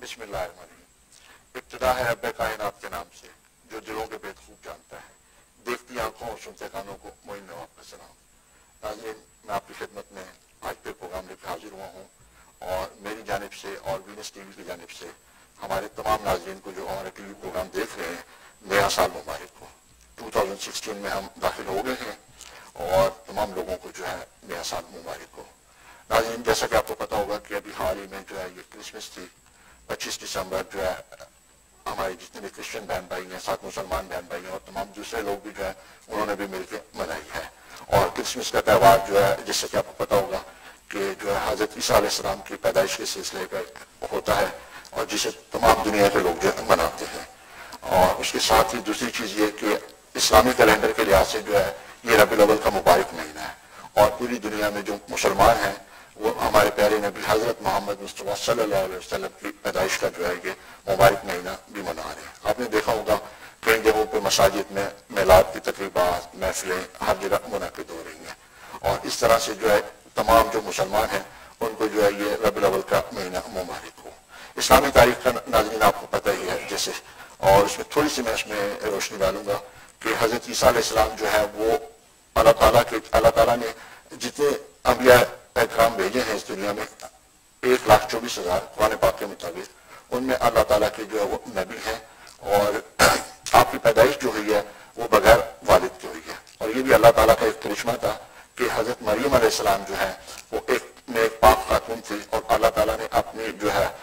بسم اللہ الرحمن الرحیم. ابتدا ہے رب کائنات کے نام سے جو دلوں کے بید خوب جانتا ہے. دیکھتی آنکھوں اور سنتے کانوں کو معین نواب کا سلام. ناظرین، میں آپ کی خدمت میں آج پہ پروگرام لے کے حاضر ہوا ہوں اور میری جانب سے اور وینس ٹی وی کی جانب سے ہمارے تمام ناظرین کو جو ہمارے ٹی وی پروگرام دیکھ رہے ہیں نیا سال مبارک ہو. 2016 میں ہم داخل ہو گئے ہیں اور تمام لوگوں کو جو ہے نیا سال مبارک ہو. ناظرین، جیسا کہ آپ کو پتا ہوگا کہ ابھی حال ہی میں جو ہے یہ کرسمس تھی. 25 دسمبر جو ہے ہمارے جتنے بھی کرسچن بہن بھائی ہیں، ساتھ مسلمان بہن بھائی ہیں اور تمام دوسرے لوگ بھی جو ہے انہوں نے بھی مل کے منائی ہے. اور کرسمس کا تہوار جو ہے جس سے کہ آپ کو پتا ہوگا کہ جو ہے حضرت عیسیٰ علیہ السلام کی پیدائش کے سلسلے کا ہوتا ہے اور جسے تمام دنیا کے لوگ جو ہے مناتے ہیں. اور اس کے ساتھ ہی دوسری چیز یہ کہ اسلامی کیلنڈر کے لحاظ سے جو ہے یہ ربیع الاول کا مبارک مہینہ ہے اور پوری دنیا میں جو مسلمان ہیں وہ ہمارے پیارے نبی حضرت محمد مصطفیٰ صلی اللہ علیہ وسلم کی پیدائش کا جو ہے یہ مبارک مہینہ بھی منا رہے ہیں. آپ نے دیکھا ہوگا کئی جگہوں پہ مساجد میں میلاد کی تقریبات، محفلیں ہر جگہ منعقد ہو رہی ہیں اور اس طرح سے جو ہے تمام جو مسلمان ہیں ان کو جو ہے یہ ربیع الاول کا مہینہ مبارک ہو. اسلامی تاریخ کا ناظرین آپ کو پتہ ہی ہے جیسے، اور اس میں تھوڑی سی میں اس میں روشنی ڈالوں گا کہ حضرت عیسیٰ علیہ السلام جو ہے وہ اللہ تعالیٰ نے جتنے انبیاء اکرام بھیجے ہیں اس دنیا میں 1,24,000 قرآن پاک کے مطابق، ان میں اللہ تعالیٰ کے جو ہے وہ نبی ہیں اور آپ کی پیدائش جو ہوئی ہے وہ بغیر والد کی ہوئی ہے. اور یہ بھی اللہ تعالیٰ کا ایک کرشمہ تھا کہ حضرت مریم علیہ السلام جو ہے وہ ایک پاک خاتون تھی اور اللہ تعالیٰ نے اپنی جو ہے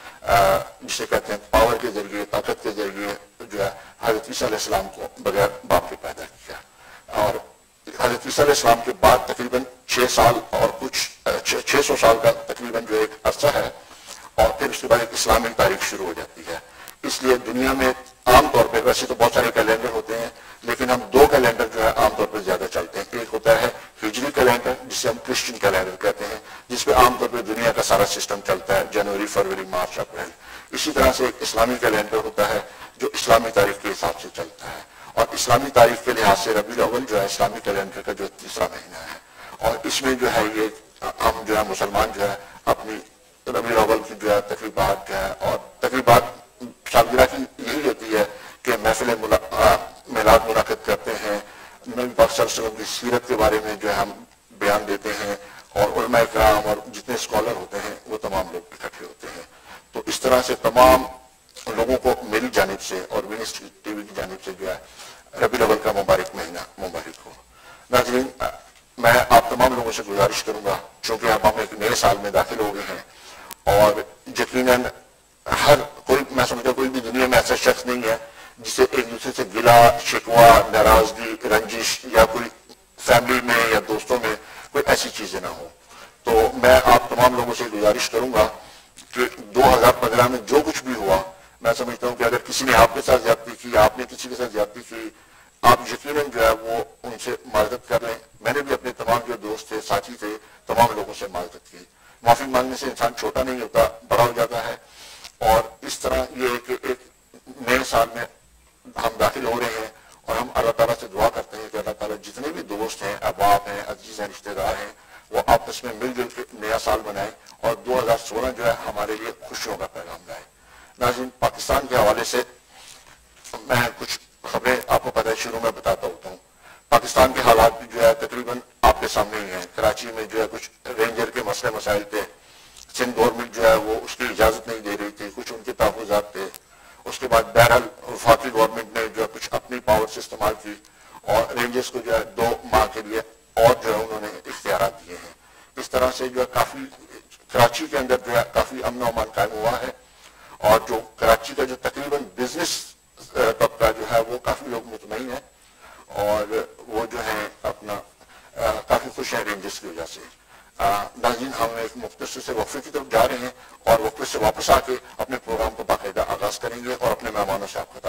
جسے کہتے ہیں پاور کے ذریعے، طاقت کے ذریعے جو ہے حضرت عیسیٰ علیہ السلام کو بغیر باپ کے پیدا کیا. اور حضرت عیسیٰ علیہ السلام کے بعد تقریباً 6 سال اور کچھ 600 سال کا تقریباً جو ایک عرصہ ہے اور پھر اس کے بعد ایک اسلامی تاریخ شروع ہو جاتی ہے. اس لیے دنیا میں عام طور پہ ویسے تو بہت سارے کیلنڈر ہوتے ہیں لیکن ہم 2 کیلنڈر جو ہے عام طور پہ زیادہ چلتے ہیں. ایک ہوتا ہے ہجری کیلنڈر جسے ہم کرسچن کیلنڈر کہتے ہیں، جس پہ عام طور پہ دنیا کا سارا سسٹم چلتا ہے، جنوری، فروری، مارچ، اپریل. اسی طرح سے ایک اسلامی کیلنڈر ہوتا ہے جو اسلامی تاریخ کے حساب سے چلتا ہے اور اسلامی تاریخ کے لحاظ سے ربیع الاول جو ہے اسلامی کیلنڈر کا جو تیسرا مہینہ ہے اور اس میں جو ہے یہ ہم جو ہے مسلمان جو ہے اپنی ربیع الاول کی جو ہے تقریبات جو ہے اور تقریبات سالگرہ کی یہی ہوتی ہے کہ محفل میلاد منعقد کرتے ہیں، نبی پاک صلی اللہ علیہ وسلم کی سیرت کے بارے میں جو ہے ہم بیان دیتے ہیں اور علماء کرام اور جتنے اسکالر ہوتے ہیں وہ تمام لوگ اکٹھے ہوتے ہیں. تو اس طرح سے تمام لوگوں کو میری جانب سے اور وینس ٹی وی کی جانب سے جو ہے ربیع الاول کا مبارک مہینہ مبارک ہو. ناظرین، میں آپ تمام لوگوں سے گزارش کروں گا چونکہ اب ہم ایک نئے سال میں داخل ہو گئے ہیں اور یقیناً ہر کوئی، میں سمجھتا ہوں کوئی بھی دنیا میں ایسا شخص نہیں ہے جسے ایک دوسرے سے گلا شکوہ، ناراضگی، رنجش یا کوئی فیملی میں یا دوستوں میں کوئی ایسی چیزیں نہ ہوں. تو میں آپ تمام لوگوں سے گزارش کروں گا کہ 2015 میں جو کچھ بھی ہوا، میں سمجھتا ہوں کہ اگر کسی نے آپ کے ساتھ زیادتی کی، آپ نے کسی کے ساتھ زیادتی کی، آپ یقیناً جو ہے وہ ان سے معذرت کر لیں. میں نے بھی اپنے تمام جو دوست تھے، ساتھی تھے، تمام لوگوں سے معذرت کی. معافی مانگنے سے انسان چھوٹا نہیں ہوتا، بڑا ہو جاتا ہے. اور اس طرح یہ کہ ایک نئے سال میں ہم داخل ہو رہے ہیں اور ہم اللہ تعالیٰ سے دعا کرتے ہیں کہ اللہ تعالیٰ جتنے بھی دوست ہیں، احباب ہیں، عزیز ہیں، رشتہ دار ہیں، وہ آپس میں مل جل کے نیا سال منائیں اور 2016 جو ہے ہمارے لیے خوشیوں کا پیغام لائے. ناظرین، پاکستان کے حوالے سے میں کچھ خبریں آپ کو پتہ ہے شروع میں بتاتا ہوتا ہوں. پاکستان کے حالات بھی جو ہے تقریباً آپ کے سامنے ہی ہیں. کراچی میں جو ہے کچھ رینجر کے مسئلے مسائل تھے، سندھ گورنمنٹ جو ہے وہ اس کی اجازت نہیں دے رہی تھی، کچھ ان کے تحفظات تھے. اس کے بعد بہرحال وفاقی گورنمنٹ نے جو ہے کچھ اپنی پاور سے استعمال کی اور رینجرز کو جو ہے 2 ماہ کے لیے اور جو ہے انہوں نے اختیارات دیے ہیں. اس طرح سے جو ہے کافی کراچی کے اندر جو ہے کافی امن و امان قائم ہوا ہے اور جو کراچی کا جو تقریباً بزنس طبقہ جو ہے وہ کافی لوگ مطمئن ہیں اور وہ جو ہے اپنا کافی خوش ہیں رینجرز کی وجہ سے. ناظرین، ہم ایک مختصر سے وقفے کی طرف جا رہے ہیں اور وقفے سے واپس آ کے اپنے پروگرام کو باقاعدہ آغاز کریں گے اور اپنے مہمانوں سے آپ